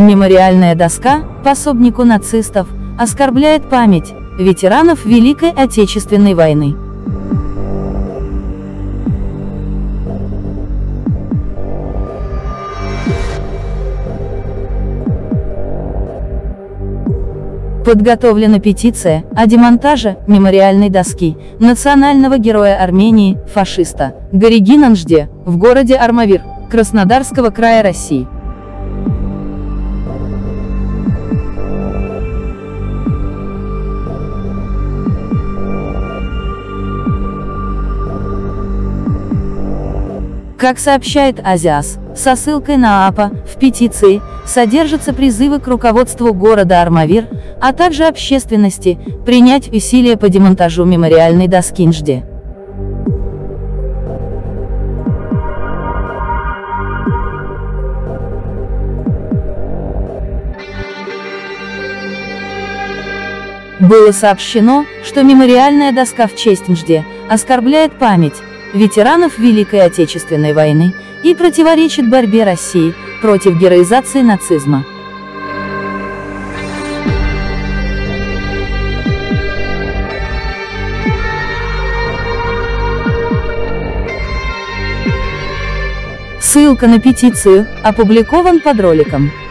Мемориальная доска пособнику нацистов оскорбляет память ветеранов Великой Отечественной войны. Подготовлена петиция о демонтаже мемориальной доски национального героя Армении, фашиста Гаригин Нанжде в городе Армавир, Краснодарского края, России. Как сообщает Азиас, со ссылкой на АПА, в петиции содержатся призывы к руководству города Армавир, а также общественности, принять усилия по демонтажу мемориальной доски Нжде. Было сообщено, что мемориальная доска в честь Нжде оскорбляет память ветеранов Великой Отечественной войны и противоречит борьбе России против героизации нацизма. Ссылка на петицию опубликован под роликом.